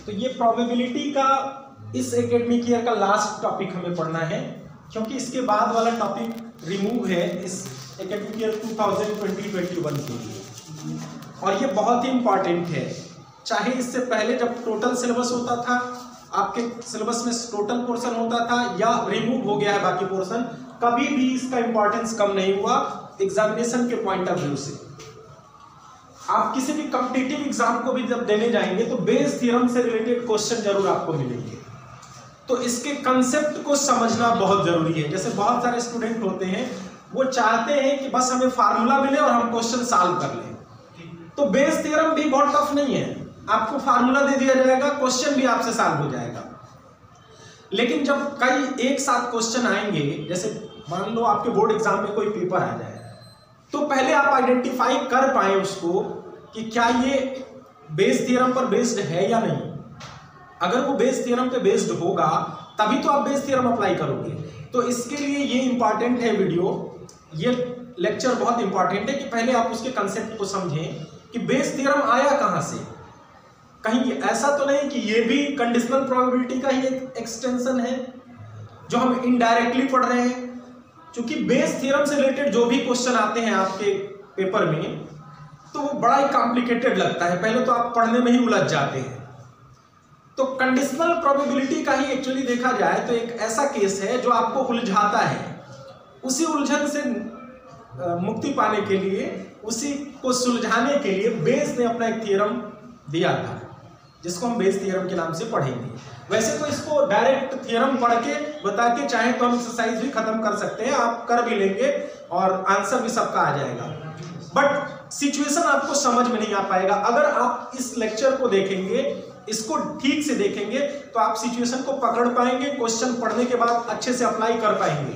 तो ये प्रोबेबिलिटी का इस एकेडमिक ईयर का लास्ट टॉपिक हमें पढ़ना है, क्योंकि इसके बाद वाला टॉपिक रिमूव है इस एकेडमिक ईयर 2020-21 के लिए, और ये बहुत ही इम्पॉर्टेंट है। चाहे इससे पहले जब टोटल सिलेबस होता था, आपके सिलेबस में टोटल पोर्शन होता था, या रिमूव हो गया है बाकी पोर्शन, कभी भी इसका इंपॉर्टेंस कम नहीं हुआ एग्जामिनेशन के पॉइंट ऑफ व्यू से। आप किसी भी कॉम्पिटिटिव एग्जाम को भी जब देने जाएंगे तो बेस थ्योरम से रिलेटेड क्वेश्चन जरूर आपको मिलेंगे, तो इसके कंसेप्ट को समझना बहुत जरूरी है। जैसे बहुत सारे स्टूडेंट होते हैं, वो चाहते हैं कि बस हमें फार्मूला मिले और हम क्वेश्चन सॉल्व कर लें, तो बेस थ्योरम भी बहुत टफ नहीं है, आपको फार्मूला दे दिया जाएगा, क्वेश्चन भी आपसे सॉल्व हो जाएगा। लेकिन जब कई एक साथ क्वेश्चन आएंगे, जैसे मान लो आपके बोर्ड एग्जाम में कोई पेपर आ जाए, तो पहले आप आइडेंटिफाई कर पाए उसको कि क्या ये बेस थ्योरम पर बेस्ड है या नहीं। अगर वो बेस थ्योरम पे बेस्ड होगा तभी तो आप बेस थ्योरम अप्लाई करोगे। तो इसके लिए ये इंपॉर्टेंट है वीडियो, ये लेक्चर बहुत इंपॉर्टेंट है कि पहले आप उसके कंसेप्ट को समझें कि बेस थ्योरम आया कहाँ से। कहीं ऐसा तो नहीं कि ये भी कंडीशनल प्रोबेबिलिटी का ही एक एक्सटेंशन है जो हम इनडायरेक्टली पढ़ रहे हैं। क्योंकि बेस थ्योरम से रिलेटेड जो भी क्वेश्चन आते हैं आपके पेपर में, तो वो बड़ा ही कॉम्प्लिकेटेड लगता है, पहले तो आप पढ़ने में ही उलझ जाते हैं। तो कंडीशनल प्रोबेबिलिटी का ही एक्चुअली देखा जाए तो एक ऐसा केस है जो आपको उलझाता है। उसी उलझन से मुक्ति पाने के लिए, उसी को सुलझाने के लिए बेस ने अपना एक थ्योरम दिया था, जिसको हम बेस थ्योरम के नाम से पढ़ेंगे। वैसे तो इसको डायरेक्ट थ्योरम पढ़ के बता के चाहे तो हम एक्सरसाइज भी खत्म कर सकते हैं, आप कर भी लेंगे और आंसर भी सबका आ जाएगा, बट सिचुएशन आपको समझ में नहीं आ पाएगा। अगर आप इस लेक्चर को देखेंगे, इसको ठीक से देखेंगे, तो आप सिचुएशन को पकड़ पाएंगे, क्वेश्चन पढ़ने के बाद अच्छे से अप्लाई कर पाएंगे।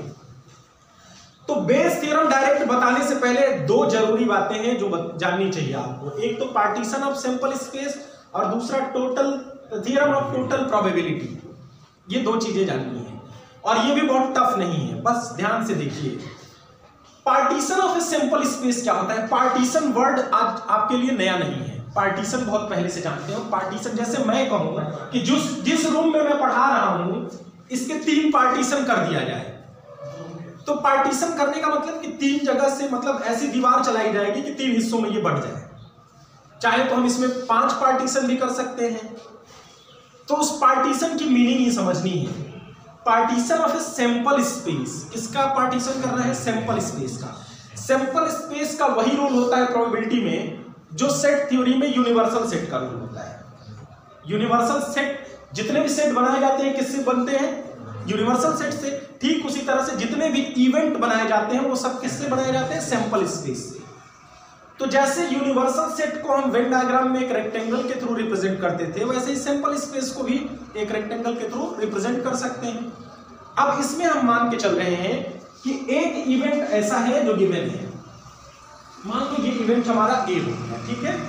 तो बेस थ्योरम डायरेक्ट बताने से पहले दो जरूरी बातें हैं जो जाननी चाहिए आपको। एक तो पार्टीशन ऑफ सैंपल स्पेस और दूसरा थ्योरम ऑफ टोटल प्रोबेबिलिटी। ये दो चीजें जाननी है और ये भी बहुत टफ नहीं है, बस ध्यान से देखिए। Partition of a sample space क्या होता है? पार्टीशन वर्ड आज आपके लिए नया नहीं है, पार्टीशन बहुत पहले से जानते हो। पार्टीशन जैसे मैं कहूँ कि जिस रूम में मैं पढ़ा रहा हूं इसके 3 पार्टीशन कर दिया जाए, तो पार्टीशन करने का मतलब कि 3 जगह से, मतलब ऐसी दीवार चलाई जाएगी कि 3 हिस्सों में ये बढ़ जाए। चाहे तो हम इसमें 5 पार्टीशन भी कर सकते हैं। तो उस पार्टीशन की मीनिंग ही समझनी है। Partition of a sample space, किसका पार्टीशन करना है? सैंपल स्पेस का। सैंपल स्पेस का वही रूल होता है प्रोबेबिलिटी में जो सेट थ्योरी में यूनिवर्सल सेट का रूल होता है। यूनिवर्सल सेट, जितने भी सेट बनाए जाते हैं किससे बनते हैं? यूनिवर्सल सेट से। ठीक उसी तरह से जितने भी इवेंट बनाए जाते हैं वो सब किससे बनाए जाते हैं? सैंपल स्पेस से। तो जैसे यूनिवर्सल सेट को हम वेन डायग्राम में एक रेक्टेंगल के थ्रू रिप्रेजेंट करते थे, वैसे ही सैंपल स्पेस को भी एक रेक्टेंगल के थ्रू रिप्रेजेंट कर सकते हैं। अब इसमें हम मान के चल रहे हैं कि एक इवेंट ऐसा है जो गिवन है। मान लो ये इवेंट हमारा ए हो गया, ठीक है।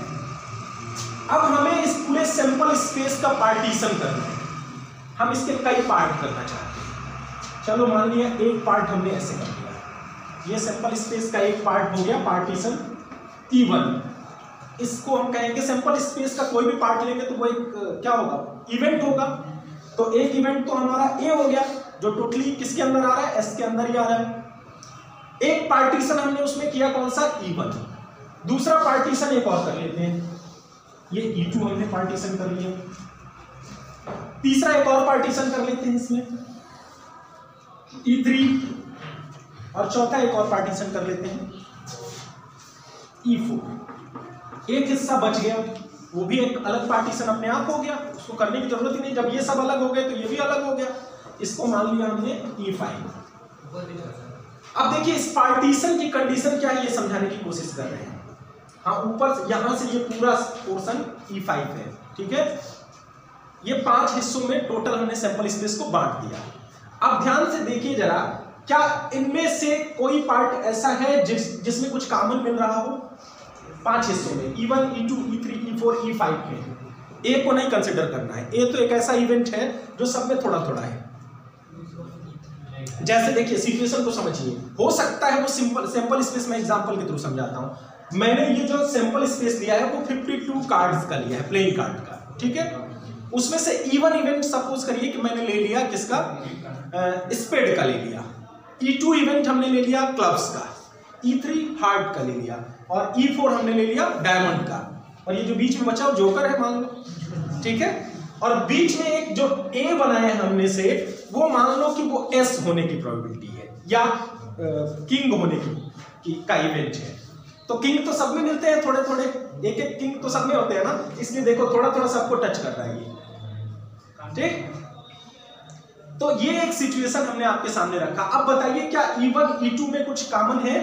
अब हमें इस पूरे सैंपल स्पेस का पार्टीशन करना है। हम इसके कई पार्ट करना चाहते हैं। चलो मान लिया एक पार्ट हमने ऐसे कर दिया, ये सैंपल स्पेस का एक पार्ट हो गया पार्टीशन E1। इसको हम कहेंगे सैंपल स्पेस का कोई भी पार्ट लेंगे तो वो एक क्या होगा? इवेंट होगा। तो एक इवेंट तो हमारा ए हो गया जो टोटली किसके अंदर आ रहा है? एस के अंदर ही आ रहा है। एक पार्टीशन हमने उसमें किया कौन सा? E1। दूसरा पार्टीशन एक और कर लेते हैं, ये E2 हमने पार्टीशन कर लिया। तीसरा एक और पार्टीशन कर लेते हैं इसमें, E3। और चौथा एक और पार्टीशन कर लेते हैं, E4। एक हिस्सा बच गया, वो भी एक अलग पार्टीशन अपने आप हो गया, उसको करने की जरूरत ही नहीं। जब ये सब अलग हो गए तो ये भी अलग हो गया। इसको मान लिया हमने E5। अब देखिए इस पार्टीशन की कंडीशन क्या है ये समझाने की कोशिश कर रहे हैं। हाँ, ऊपर यहां से ये पूरा पोर्शन E5 है, ठीक है। ये 5 हिस्सों में टोटल हमने सैंपल स्पेस को बांट दिया। अब ध्यान से देखिए जरा, क्या इनमें से कोई पार्ट ऐसा है जिसमें कुछ कॉमन मिल रहा हो? 5 हिस्सों में E1, E2, E3, E4, E5 में ए को नहीं कंसिडर करना है। ए तो एक ऐसा इवेंट है जो सब में थोड़ा थोड़ा है। जैसे देखिए सिचुएशन को समझिए, हो सकता है वो सैंपल स्पेस में एग्जांपल के थ्रू समझाता हूं। मैंने ये जो सैंपल स्पेस लिया है वो 52 कार्ड्स का लिया है, प्लेइंग कार्ड का। ठीक है। उसमें से E1 इवेंट सपोज करिए कि मैंने ले लिया किसका, स्पेड का ले लिया। E2 इवेंट हमने ले लिया क्लब्स का, E3 हार्ट का ले लिया, और E4 हमने ले लिया डायमंड का, और ये जो बीच में बचा वो जोकर है मान लो, ठीक है। और बीच में एक जो A बनाया है हमने से, वो मान लो कि वो S होने की प्रोबेबिलिटी है, या किंग होने की का इवेंट है। तो किंग तो सब में मिलते हैं थोड़े थोड़े, एक एक किंग तो सब में होते हैं ना, इसलिए देखो थोड़ा थोड़ा सबको टच कर रहा है ये, ठीक। तो ये एक सिचुएशन हमने आपके सामने रखा। अब बताइए क्या E1 E2 में कुछ कॉमन है,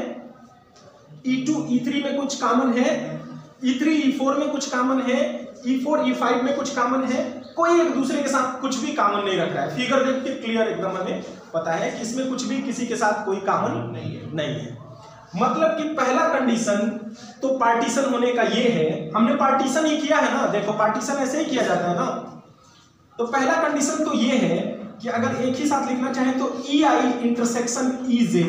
E2 E3 में कुछ कॉमन है, E3 E4 में कुछ कॉमन है, E4 E5 में कुछ कॉमन है? कोई एक दूसरे के साथ कुछ भी कॉमन नहीं रख रहा है। फिगर देख के क्लियर एकदम हमें पता है कि इसमें कुछ भी किसी के साथ कोई कॉमन नहीं है। मतलब कि पहला कंडीशन तो पार्टीशन होने का ये है, हमने पार्टीशन ही किया है ना, देखो पार्टीशन ऐसे ही किया जाता है ना। तो पहला कंडीशन तो ये है कि अगर एक ही साथ लिखना चाहें तो EI intersection EJ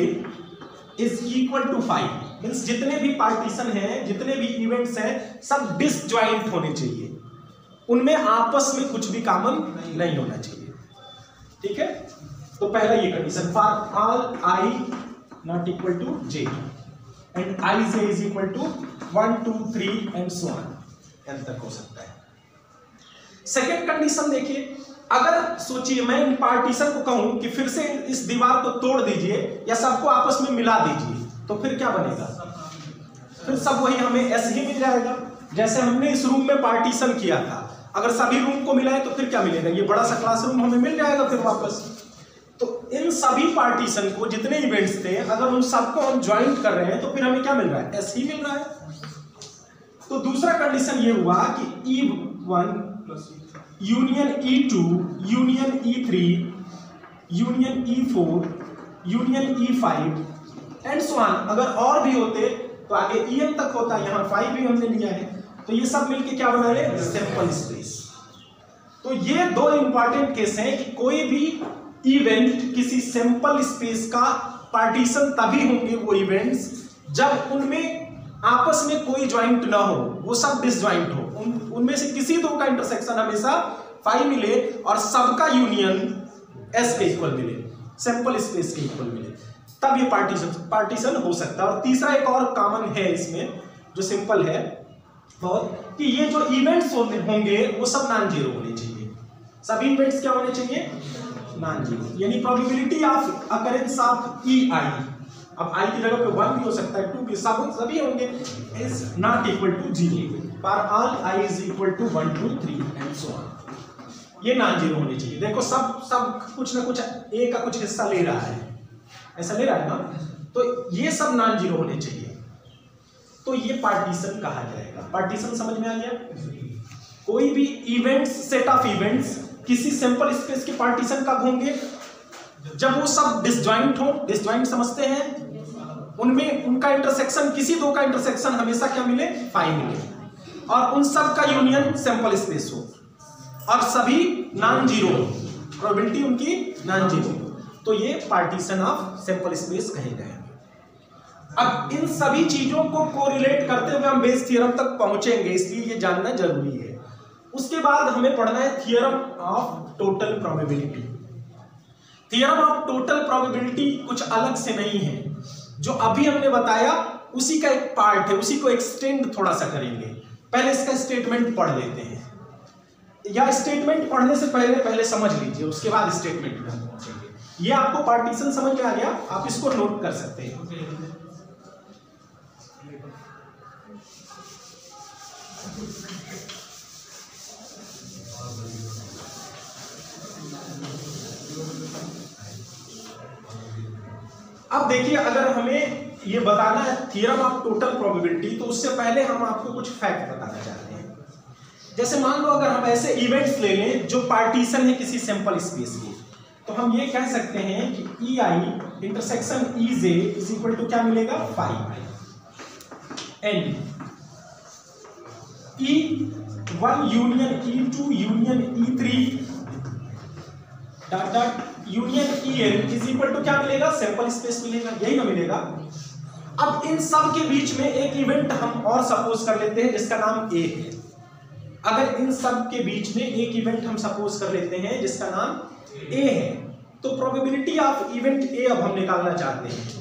is equal to 5, means जितने भी पार्टीशन हैं, जितने भी इवेंट्स हैं, सब डिसजॉइंट होने चाहिए, उनमें आपस में कुछ भी कॉमन नहीं होना चाहिए, ठीक है। तो पहला ये condition, for all I not equal to J and IJ is equal to 1 2 3 and so on, N तक हो सकता है। सेकेंड कंडीशन देखिए, अगर सोचिए मैं इन पार्टीशन को कहूं कि फिर से इस दीवार को तोड़ दीजिए या सबको आपस में मिला दीजिए, तो फिर क्या बनेगा, फिर सब वही हमें ऐसे ही मिल जाएगा जैसे हमने इस रूम में पार्टीशन किया था। अगर सभी रूम को मिलाए तो फिर क्या मिलेगा, ये बड़ा सा क्लासरूम हमें मिल जाएगा फिर वापस। तो इन सभी पार्टीशन को, जितने इवेंट्स थे, अगर उन सबको हम ज्वाइंट कर रहे हैं तो फिर हमें क्या मिल रहा है, ऐसे ही मिल रहा है। तो दूसरा कंडीशन ये हुआ कि E1 union E2 union E3 union E4 union E5 and so on. अगर और भी होते तो आगे EN तक होता, यहाँ 5 भी हमने लिया है, तो ये सब मिलके क्या बना रहे, सैंपल स्पेस। तो ये दो इंपॉर्टेंट केस हैं कि कोई भी इवेंट किसी सैंपल स्पेस का पार्टीशन तभी होंगे वो इवेंट्स जब उनमें आपस में कोई ज्वाइंट ना हो, वो सब डिसज्वाइंट हो, उनमें से किसी दो का इंटरसेक्शन हमेशा 5 मिले और सबका यूनियन S के इक्वल मिले, सैंपल स्पेस के इक्वल मिले, तब ये पार्टीशन हो सकता है। और तीसरा एक और कॉमन है इसमें जो सिंपल है बहुत, कि ये जो इवेंट्स होंगे वो सब नॉन जीरो होने चाहिए। सभी इवेंट्स क्या होने चाहिए, नॉन जीरो, यानी probability of occurrence of EI, अब I की जगह पे 1 भी हो सकता है, 2 भी, सभी होंगे, is not equal to 0 for all I is equal to 1 2 3 and so on. ये नॉन जीरो होने चाहिए। देखो सब कुछ ना कुछ A का कुछ हिस्सा ले रहा है, ऐसा ले रहा है ना, तो ये सब नॉन जीरो होने चाहिए। तो ये पार्टीशन कहा जाएगा। पार्टीशन समझ में आ गया? कोई भी इवेंट्स, सेट ऑफ इवेंट्स किसी सैंपल स्पेस के पार्टीशन कब होंगे, जब वो सब डिसजॉइंट हो। डिसजॉइंट समझते हैं, उनमें उनका इंटरसेक्शन, किसी दो का इंटरसेक्शन हमेशा क्या मिले, 5 मिले, और उन सब का यूनियन सैंपल स्पेस हो, और सभी नॉन जीरो, प्रोबेबिलिटी उनकी नॉन जीरो, तो ये पार्टीशन ऑफ सैंपल स्पेस कहे गए। अब इन सभी चीजों को कोरिलेट करते हुए हम बेस थ्योरम तक पहुंचेंगे, इसलिए ये जानना जरूरी है। उसके बाद हमें पढ़ना है theorem of total probability. Theorem of total probability कुछ अलग से नहीं है, जो अभी हमने बताया उसी का एक पार्ट है, उसी को एक्सटेंड थोड़ा सा करेंगे। पहले इसका स्टेटमेंट पढ़ लेते हैं, या स्टेटमेंट पढ़ने से पहले समझ लीजिए, उसके बाद स्टेटमेंट में हम पहुंचेंगे। ये आपको पार्टीशन समझ में आ गया, आप इसको नोट कर सकते हैं। अब देखिए, अगर हमें ये बताना है थियरम ऑफ टोटल प्रोबेबिलिटी, तो उससे पहले हम आपको कुछ फैक्ट बताना चाहते हैं। जैसे मान लो अगर हम ऐसे इवेंट्स ले लें जो पार्टीशन है किसी सैंपल स्पेस की, तो हम ये कह सकते हैं कि EI intersection EJ is equal to क्या मिलेगा, 5 and E1 union E2 union E3 dot dot union EN is equal to क्या मिलेगा, सैंपल स्पेस मिलेगा, यही ना मिलेगा। अब इन सब के बीच में एक इवेंट हम और सपोज कर लेते हैं जिसका नाम A है। अगर इन सब के बीच में एक इवेंट हम सपोज कर लेते हैं जिसका नाम ए है, तो प्रोबेबिलिटी ऑफ इवेंट ए अब हम निकालना चाहते हैं।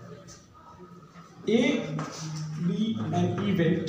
A be an event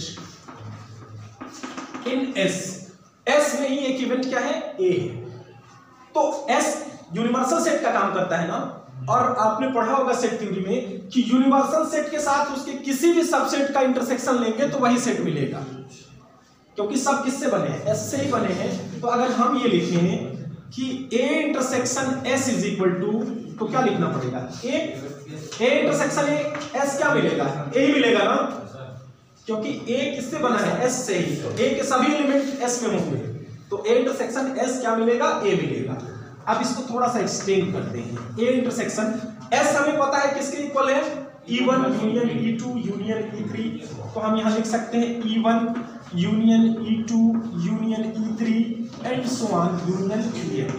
in S में ही एक इवेंट क्या है, ए है। तो एस यूनिवर्सल सेट का काम करता है ना, और आपने पढ़ा होगा सेट थ्योरी में कि यूनिवर्सल सेट के साथ उसके किसी भी सबसेट का इंटरसेक्शन लेंगे तो वही सेट मिलेगा, क्योंकि सब किससे बने हैं, एस से ही बने हैं। तो अगर हम ये लिखें कि A intersection S is equal to, तो क्या लिखना पड़ेगा, ए इंटरसेक्शन एस क्या मिलेगा, ए ही मिलेगा ना, क्योंकि ए किससे बना है, एस से ही। तो ए के सभी एलिमेंट एस में होंगे, तो ए इंटरसेक्शन एस क्या मिलेगा, ए मिलेगा। अब इसको थोड़ा सा एक्सटेंड करते हैं। ए इंटरसेक्शन एस हमें पता है किसके इक्वल है, E1 union E2 union E3, तो हम यहां लिख सकते हैं E1 union E2 union E3 and so on union EN।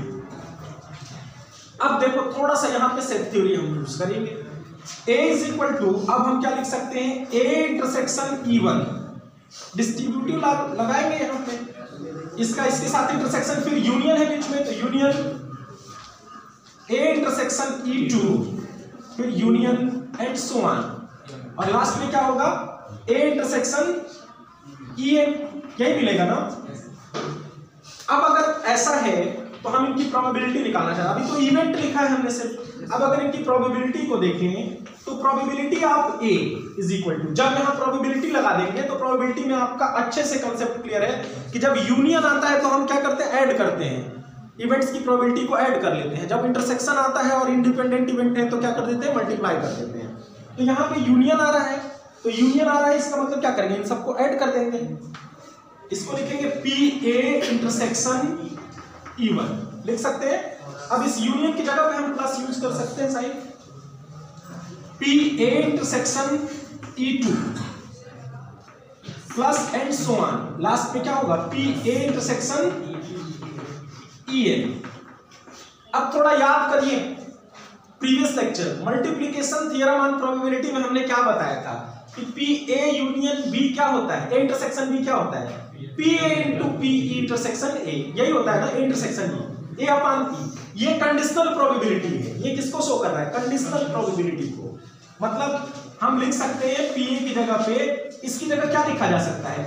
अब देखो थोड़ा सा यहां पे सेट थ्योरी हम यूज करेंगे। A इज इक्वल टू, अब हम क्या लिख सकते हैं, A इंटरसेक्शन E1, डिस्ट्रीब्यूटिव लगाएंगे यहां पे, इसका इसके साथ इंटरसेक्शन, फिर यूनियन है बीच में, तो यूनियन A इंटरसेक्शन E2, फिर यूनियन एंड सो ऑन, और लास्ट में क्या होगा, A इंटरसेक्शन EN, यही मिलेगा ना। अब अगर ऐसा है तो हम इनकी प्रोबेबिलिटी निकालना चाहते हैं। अभी तो इवेंट लिखा है हमने सिर्फ, अब अगर इनकी प्रोबेबिलिटी को देखें तो probability of A is equal to, जब यहां प्रोबेबिलिटी लगा देंगे तो प्रोबेबिलिटी में आपका अच्छे से कंसेप्ट क्लियर है कि जब यूनियन आता है तो हम क्या करते हैं, ऐड करते हैं, इवेंट्स की प्रोबेबिलिटी को ऐड कर लेते हैं। जब इंटरसेक्शन आता है और इंडिपेंडेंट इवेंट है तो क्या कर देते हैं, मल्टीप्लाई कर देते हैं। तो यहाँ पे यूनियन आ रहा है, तो यूनियन आ रहा है, इसका मतलब क्या करेंगे, इन सबको ऐड कर देंगे। इसको लिखेंगे PA इंटरसेक्शन E1 लिख सकते हैं। अब इस यूनियन की जगह पे हम प्लस यूज कर सकते हैं side, PA intersection E2 plus and so on, last में क्या होगा, PA इंटरसेक्शन EN। अब थोड़ा याद करिए previous lecture multiplication theorem on probability में हमने क्या बताया था कि PA यूनियन B क्या होता है, A इंटरसेक्शन B क्या होता है, PA into PE intersection A, यही होता है ना, A intersection E, A upon E। ये कंडीशनल प्रोबेबिलिटी है, ये किसको शो कर रहा है, कंडीशनल प्रोबेबिलिटी को। मतलब हम लिख सकते हैं PA की जगह पे, इसकी जगह क्या लिखा जा सकता है,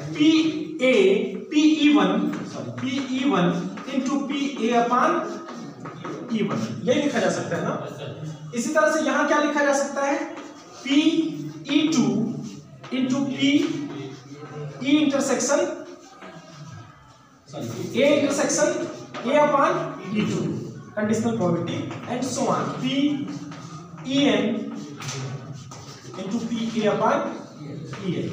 PE1 into PA upon E1, यही लिखा जा सकता है ना। इसी तरह से यहां क्या लिखा जा सकता है, PE2 into PE intersection A intersection A upon E2, conditional probability and so on, PEN into PA upon EN।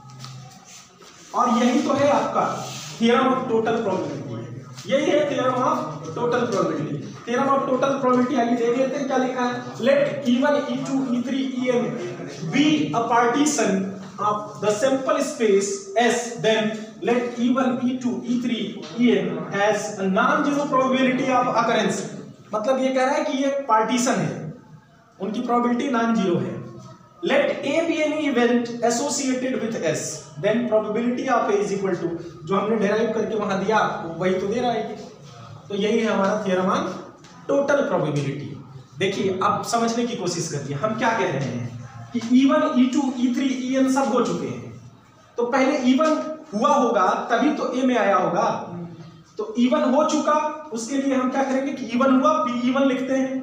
और यही तो है आपका थ्योरम ऑफ टोटल प्रोबेबिलिटी, यही है theorem of total probability. Theorem of total probability आइए देख लेते हैं क्या लिखा है, let E1 E2 E3 EN be a partition of the sample space S, then let E1 E2 E3 EN has a non-zero probability of occurrence। मतलब ये कह रहा है कि ये पार्टीशन है, उनकी प्रोबेबिलिटी नॉन जीरो है। let A be any event associated with S, then probability of A is equal to, जो हमने डेराइव करके वहां दिया वही तो दे रहा है। तो यही है हमारा थ्योरम ऑन टोटल प्रोबेबिलिटी। देखिए अब समझने की कोशिश करिए, हम क्या कह रहे हैं कि E1 E2 E3 EN सब हो चुके हैं, तो पहले E1 हुआ होगा तभी तो A में आया होगा। तो E1 हो चुका, उसके लिए हम क्या करेंगे कि E1 हुआ PE1 लिखते हैं,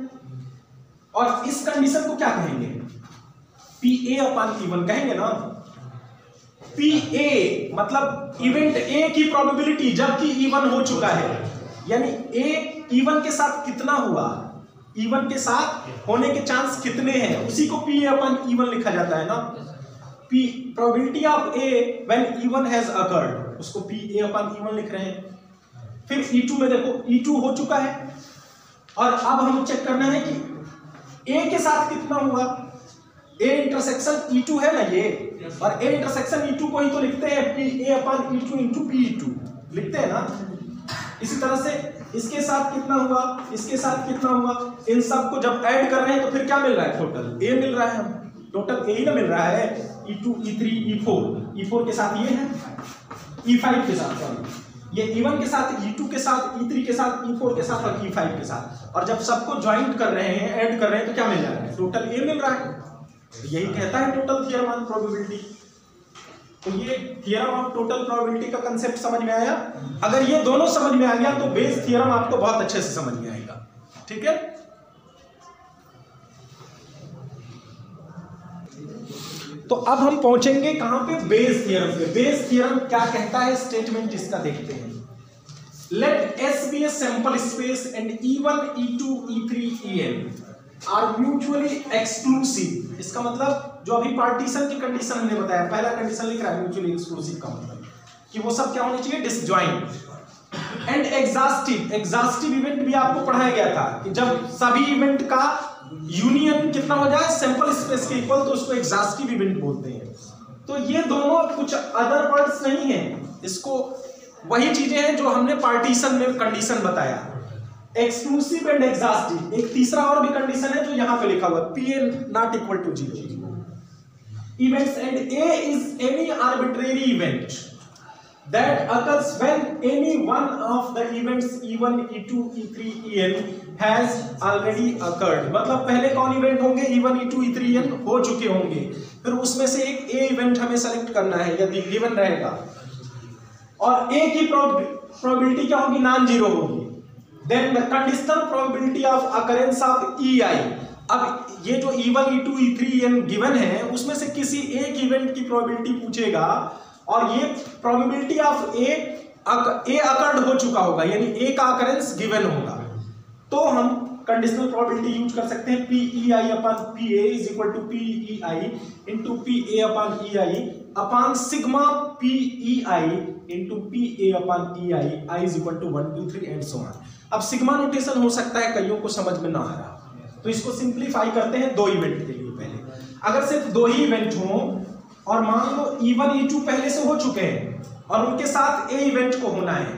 और इस कंडीशन को क्या कहेंगे, PA अपॉन E1 कहेंगे ना। PA मतलब इवेंट A की प्रोबेबिलिटी जबकि E1 हो चुका है, यानी A E1 के साथ कितना हुआ, E1 के साथ होने के चांस कितने हैं, उसी को PA अपॉन E1 लिखा जाता है ना। P probability of A when E1 has occurred, उसको PA अपॉन E1 लिख रहे हैं। फिर E2 में देखो E2 हो चुका है, और अब हम चेक करना है कि A के साथ कितना हुआ, A इंटरसेक्शन E2 है ना ये, और A इंटरसेक्शन E2 को ही तो लिखते हैं PA upon E2 into PE2 लिखते हैं ना। इसी तरह से इसके साथ कितना हुआ, इसके साथ कितना हुआ, इन सब को जब ऐड कर रहे हैं तो फिर क्या मिल रहा है, टोटल A मिल रहा है, हम टोटल A ही ना मिल रहा है। E2 E3 E4 के साथ ये है, E5 के साथ सॉरी, ये E1 के साथ, E2 के साथ, E3 के साथ, E4 के साथ और E5 के साथ, और जब सबको ज्वाइंट कर रहे हैं, ऐड कर रहे हैं, तो क्या मिल रहा है? टोटल A मिल रहा है। तो यही कहता है टोटल थ्योरम ऑफ प्रोबेबिलिटी। तो ये थ्योरम ऑफ टोटल प्रोबेबिलिटी का कंसेप्ट समझ में आया। अगर ये दोनों समझ में आ गया तो बेस थ्योरम आपको बहुत अच्छे से समझ में आएगा। ठीक है, तो अब हम पहुंचेंगे कहां पे? बेस थ्योरम पे। बेस थ्योरम क्या कहता है, स्टेटमेंट इसका देखते हैं। Let S be a sample space and E1, E2, E3, En are mutually exclusive। इसका मतलब जो अभी पार्टीशन की कंडीशन हमने बताया, पहला कंडीशन लिख रहा है म्यूचुअली एक्सक्लूसिव का मतलब कि वो सब क्या होने चाहिए? Disjoint. And exhaustive, exhaustive event भी आपको पढ़ाया गया था कि जब सभी इवेंट का यूनियन कितना हो जाए सैंपल स्पेस के इक्वल, तो उसको एग्जॉस्टिव इवेंट बोलते हैं। तो ये दोनों कुछ अदर वर्ड्स नहीं है, इसको वही चीजें हैं जो हमने पार्टीशन में कंडीशन बताया, एक्सक्लूसिव एंड एग्जॉस्टिव। एक तीसरा और भी कंडीशन है जो यहां पे लिखा हुआ है, P not equal to 0 events and A is any arbitrary event that occurs when any one of the events E1, E2, E3, En has already occurred। मतलब पहले कौन इवेंट होंगे? E1, E2, E3, En हो चुके होंगे, फिर उसमें से एक A इवेंट हमें सेलेक्ट करना है यदि गिवन रहेगा, और A की प्रोबेबिलिटी क्या होगी? नॉन जीरो होगी। Then the conditional probability of occurrence of EI। अब ये जो E1, E2, E3, En given है, उसमें से किसी एक इवेंट की प्रोबेबिलिटी पूछेगा, और ये प्रोबेबिलिटी ऑफ ए अकर्ड हो चुका होगा, यानी ए का अकरेंस गिवन होगा, तो हम कंडीशनल प्रोबेबिलिटी यूज कर सकते हैं। PEI upon PA is equal to PEI into PA upon EI upon sigma PEI into PA upon EI, I is equal to 1 2 3 and so on. अब सिग्मा नोटेशन हो सकता है कईयों को समझ में ना आ रहा, तो इसको सिंप्लीफाई करते हैं दो इवेंट के लिए। पहले अगर सिर्फ दो ही इवेंट हो और मान लो E1, E2 पहले से हो चुके हैं और उनके साथ A इवेंट को होना है,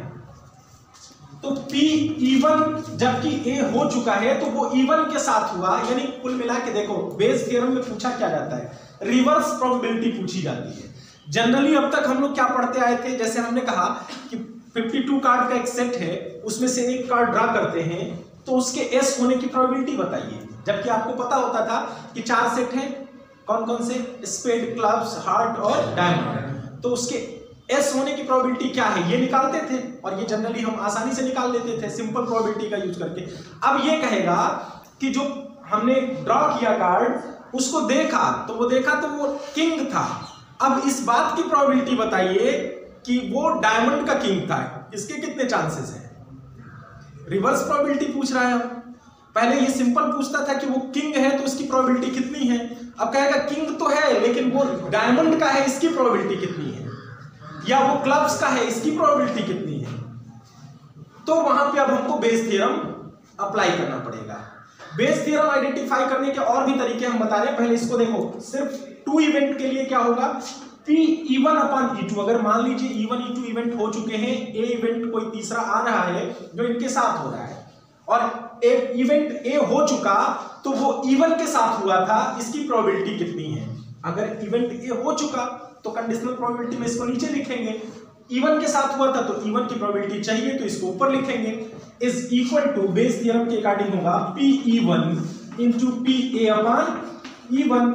तो PE1 जबकि A हो चुका है तो वो E1 के साथ हुआ, यानी कुल मिला के देखो बेस थ्योरम में पूछा क्या जाता है? रिवर्स प्रोबेबिलिटी पूछी जाती है। जनरली अब तक हम लोग क्या पढ़ते आए थे, जैसे हमने कहा कि 52 कार्ड का एक सेट है, उसमें से एक कार्ड ड्रा करते हैं तो उसके S होने की प्रोबेबिलिटी बताइए, जबकि आपको पता होता था कि 4 सेट हैं, कौन कौन से? स्पेड, क्लब्स, हार्ट और डायमंड। तो उसके S होने की प्रोबेबिलिटी क्या है ये निकालते थे, और ये जनरली हम आसानी से निकाल लेते थे सिंपल प्रोबेबिलिटी का यूज करके। अब ये कहेगा कि जो हमने ड्रॉ किया कार्ड उसको देखा तो वो किंग था। अब इस बात की प्रोबेबिलिटी बताइए कि वो डायमंड का किंग था, इसके कितने चांसेस हैं? रिवर्स प्रोबेबिलिटी पूछ रहा है। पहले ये सिंपल पूछता था कि वो किंग है तो उसकी प्रोबेबिलिटी कितनी है, अब कहेगा किंग तो है लेकिन वो डायमंड का है, इसकी प्रोबेबिलिटी कितनी है, या वो क्लब्स का है, इसकी प्रोबेबिलिटी कितनी है। तो वहां पे अब हमको बेस थ्योरम अप्लाई करना पड़ेगा। बेस थ्योरम आइडेंटिफाई करने के और भी तरीके हम बता रहे हैं, पहले इसको देखो। सिर्फ 2 इवेंट के लिए क्या होगा? PE1 upon E2। अगर मान लीजिए E1, E2 इवेंट हो चुके हैं, A इवेंट कोई तीसरा आ रहा है जो इनके साथ हो रहा है, और एक इवेंट A हो चुका तो वो E1 के साथ हुआ था, इसकी प्रोबेबिलिटी कितनी है? अगर इवेंट A हो चुका तो कंडीशनल प्रोबेबिलिटी में इसको नीचे लिखेंगे, E1 के साथ हुआ था तो E1 की प्रोबेबिलिटी चाहिए तो इसको ऊपर लिखेंगे, is equal to Bayes theorem के अकॉर्डिंग होगा PE1 into PA upon E1।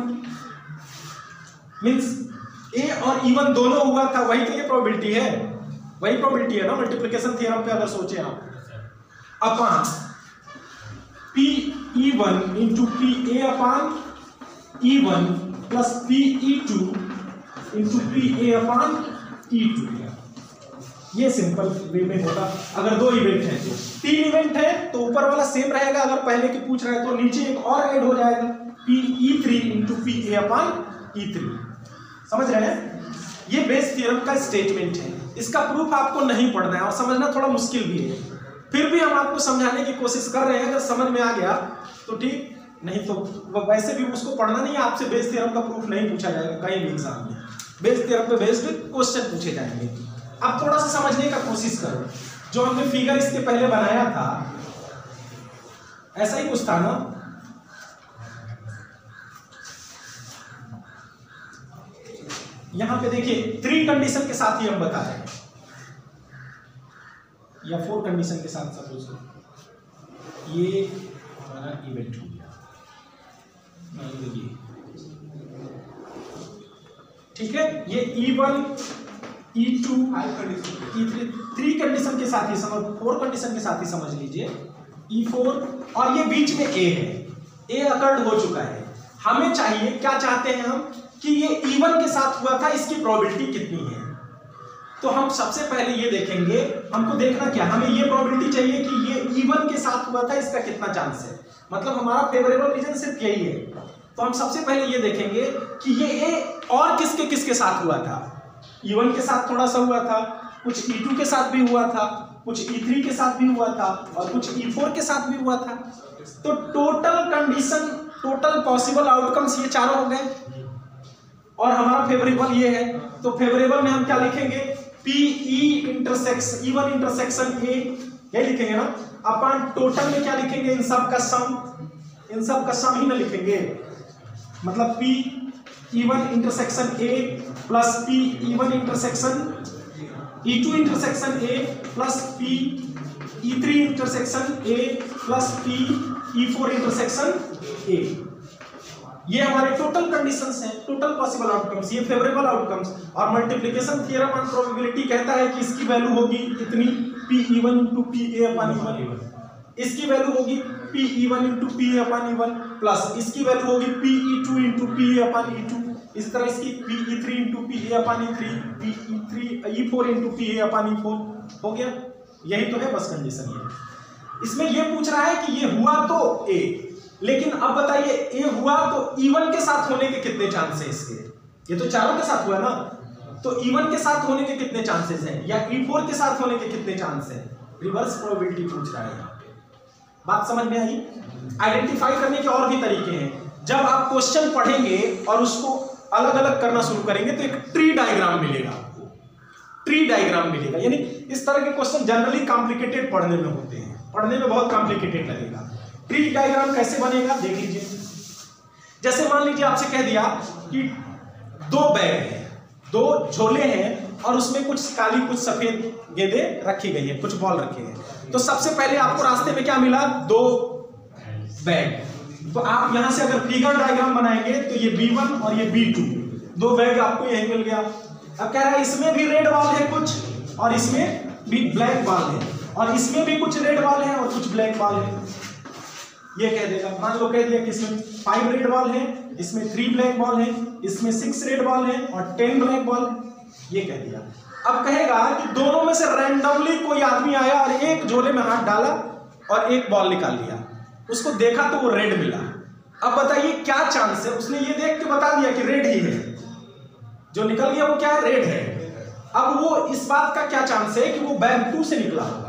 Means A और E1 दोनों हुआ था, वही तो ये प्रोबेबिलिटी है, वही प्रोबेबिलिटी है ना मल्टीप्लिकेशन थ्योरम पे अगर सोचे आप, upon PE1 into PA upon E1 plus PE2 into PA upon E2। ये सिंपल वे में होगा। अगर 2 इवेंट हैं तो 3 इवेंट है तो ऊपर वाला सेम रहेगा, अगर पहले की पूछ रहा है तो नीचे एक और ऐड हो जाएगा, PE3 into PA upon E3। समझ रहे हैं? ये बेस थ्योरम का स्टेटमेंट है, इसका प्रूफ आपको नहीं पढ़ना है और समझना थोड़ा मुश्किल भी है, फिर भी हम आपको समझाने की कोशिश कर रहे हैं। अगर समझ में आ गया तो ठीक, नहीं तो वैसे भी उसको पढ़ना नहीं है। आपसे बेस थ्योरम का प्रूफ नहीं पूछा जाएगा कहीं भी एग्जाम में, बेस थ्योरम पे बेस्ड क्वेश्चन पूछे जाएंगे। अब थोड़ा सा समझने का कोशिश करो, जो हमने फिगर इसके पहले बनाया था ऐसा ही कुछ था ना? यहां पे देखिए 3 कंडीशन के साथ ही हम बता रहे हैं। या 4 कंडीशन के साथ सपोज करो ये हमारा इवेंट हो गया, मान लीजिए, ठीक है, ये E1 E2 E3 3 कंडीशन के साथ ही समझ, 4 कंडीशन के साथ ही समझ लीजिए E4, और ये बीच में A है, A अकर्ड हो चुका है। हमें चाहिए, क्या चाहते हैं हम, कि ये E1 के साथ हुआ था, इसकी प्रोबेबिलिटी कितनी है। तो हम सबसे पहले ये देखेंगे, हमको देखना क्या, हमें ये प्रोबेबिलिटी चाहिए कि ये E1 के साथ हुआ था, इसका कितना चांस है, मतलब हमारा फेवरेबल रीजन सिर्फ यही है। तो हम सबसे पहले ये देखेंगे कि ये A और किसके किसके साथ हुआ था। E1 के साथ थोड़ा सा हुआ था, कुछ E2 के साथ भी हुआ था, कुछ E3 के साथ भी हुआ था, और कुछ E4 के साथ भी हुआ था। तो total condition, total possible outcomes ये चारों हो गए, और हमारा फेवरेबल ये है। तो फेवरेबल में हम क्या लिखेंगे, PE intersection E1 intersection A, ये लिखेंगे ना, अपन टोटल में क्या लिखेंगे, इन सब का सम, इन सब का सम ही ना लिखेंगे, मतलब PE1 intersection A plus PE1 intersection E2 intersection A plus PE3 intersection A plus PE4 intersection A। ये हमारे टोटल कंडीशंस हैं, टोटल पॉसिबल आउटकम्स, ये फेवरेबल आउटकम्स। और मल्टीप्लिकेशन थ्योरम ऑन प्रोबेबिलिटी कहता है कि इसकी वैल्यू होगी इतनी, PE1 इंटू PA/E1, इसकी वैल्यू होगी PE1 इंटू PA/E1 प्लस इसकी वैल्यू होगी PE2 इंटू PA/E2, इस तरह इसकी PE3 into PA/E3, E4 into PA/E4 हो गया। यही तो है बस कंडीशन। ये इसमें ये पूछ रहा है कि ये हुआ तो A, लेकिन अब बताइए A हुआ तो E1 के साथ होने के कितने चांस है इसके, ये तो चारों के साथ हुआ ना, तो E1 के साथ होने के कितने चांसेस हैं, या E4 के साथ होने के कितने चांस हैं, रिवर्स प्रोबेबिलिटी पूछ रहा है यहाँ पे। बात समझ में आई। आइडेंटिफाई करने के और भी तरीके हैं, जब आप क्वेश्चन पढ़ेंगे और उसको अलग अलग करना शुरू करेंगे तो एक ट्री डायग्राम मिलेगा आपको, ट्री डायग्राम मिलेगा, यानी इस तरह के क्वेश्चन जनरली कॉम्प्लिकेटेड पढ़ने में होते हैं, पढ़ने में बहुत कॉम्प्लिकेटेड लगेगा। ट्री डायग्राम कैसे बनेगा देख लीजिए। जैसे मान लीजिए आपसे कह दिया कि 2 बैग हैं, 2 झोले हैं, और उसमें कुछ काली कुछ सफेद गेंदे रखी गई है, कुछ बॉल रखे हैं। तो सबसे पहले आपको रास्ते में क्या मिला, 2 बैग। तो आप यहां से अगर फिगर डायग्राम बनाएंगे तो ये B1 और ये B2, 2 बैग आपको यही मिल गया। अब कह रहा है इसमें भी रेड बॉल है कुछ, और इसमें भी ब्लैक बॉल है, और इसमें भी कुछ रेड बॉल है और कुछ ब्लैक बॉल है। ये कह देगा, मान लो कह दिया कि इसमें 5 रेड बॉल है, इसमें 3 ब्लैक बॉल है, इसमें 6 रेड बॉल है और 10 ब्लैक बॉल है, ये कह दिया। अब कहेगा कि दोनों में से रैंडमली कोई आदमी आया और एक झोले में हाथ डाला और एक बॉल निकाल लिया, उसको देखा तो वो रेड मिला। अब बताइए क्या चांस है, उसने ये देख के बता दिया कि रेड ही है, जो निकल गया वो क्या है, रेड है। अब वो इस बात का क्या चांस है कि वो बैग 2 से निकला होगा,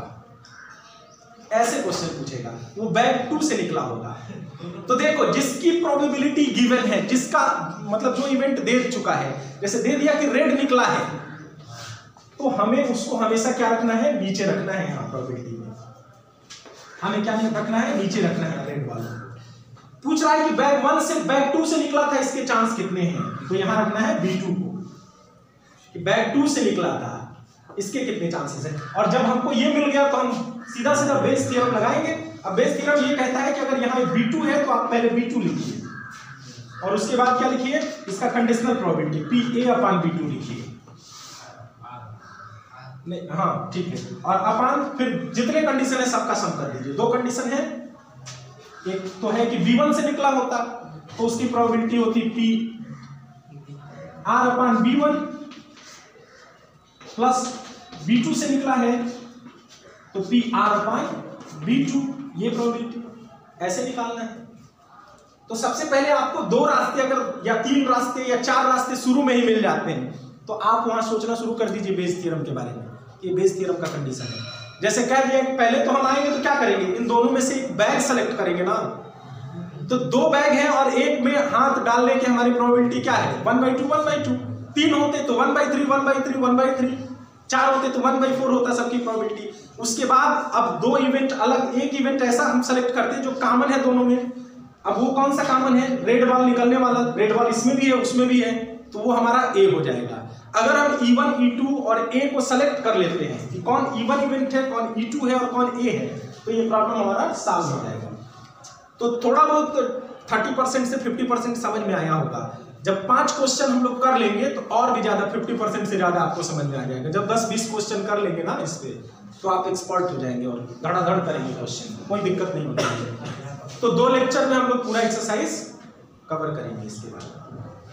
ऐसे क्वेश्चन पूछेगा, वो बैग 2 से निकला होगा। तो देखो जिसकी प्रोबेबिलिटी गिवन है, जिसका मतलब जो इवेंट दे चुका है, जैसे दे दिया कि रेड निकला है, तो हमें उसको हमेशा क्या रखना है, नीचे रखना है। यहाँ प्रोबेबिलिटी में हमें क्या रखना है, नीचे रखना है रेड वाला। पूछ रहा है कि बैग 1 से बैग 2 से निकला था, इसके चांस कितने हैं, तो यहां रखना है B2 को, कि बैग 2 से निकला था, इसके कितने चांसेस हैं। और जब हमको ये मिल गया तो हम सीधा सीधा बेस थ्योरम लगाएंगे। अब बेस थ्योरम ये कहता है कि अगर यहाँ B2 है तो आप पहले B2 लिखिए, और उसके बाद क्या लिखिए, इसका कंडीशनल प्रोबेबिलिटी PA/B2 लिखिए। नहीं, हाँ ठीक है, और अपान फिर जितने कंडीशन है सबका सम कर दीजिए। 2 कंडीशन है, एक तो है कि B1 से निकला होता तो उसकी प्रोबेबिलिटी होती PR/B1 प्लस B2 से निकला है तो PR/B2, ये प्रोबेबिलिटी ऐसे निकालना है। तो सबसे पहले आपको 2 रास्ते अगर या 3 रास्ते या 4 रास्ते शुरू में ही मिल जाते हैं तो आप वहां सोचना शुरू कर दीजिए बेस थ्योरम के बारे में, ये बेस थ्योरम का कंडीशन है। जैसे कह दिया पहले तो हम आएंगे तो क्या करेंगे, इन दोनों में से एक बैग सेलेक्ट करेंगे ना, तो 2 बैग हैं और एक में हाथ डालने की हमारी प्रोबेबिलिटी क्या है, 1/2 1/2। 3 होते तो 1/3 1/3 1/3, 4 होते तो 1/4 होता सबकी प्रोबेबिलिटी। उसके बाद अब 2 इवेंट अलग, एक इवेंट ऐसा हम सेलेक्ट करते हैं जो कॉमन है दोनों में। अब वो कौन सा कॉमन है, रेड बॉल निकलने वाला, रेड बॉल इसमें भी है उसमें भी है, तो वो हमारा A हो जाएगा। अगर हम E1 E2 और A को सेलेक्ट कर लेते हैं, कि कौन इवन इवेंट है, कौन E2 है और कौन ए है, तो ये प्रॉब्लम हमारा सॉल्व हो जाएगा। तो थोड़ा बहुत 30% से 50% समझ में आया होगा। जब 5 क्वेश्चन हम लोग कर लेंगे तो और भी ज्यादा 50% से ज्यादा आपको समझ में आ जाएगा। जब 10-20 क्वेश्चन कर लेंगे ना इस पे, तो आप एक्सपर्ट हो जाएंगे और धड़ाधड़ करेंगे क्वेश्चन, कोई दिक्कत नहीं होती है। तो 2 लेक्चर में हम लोग पूरा एक्सरसाइज कवर करेंगे इसके बाद।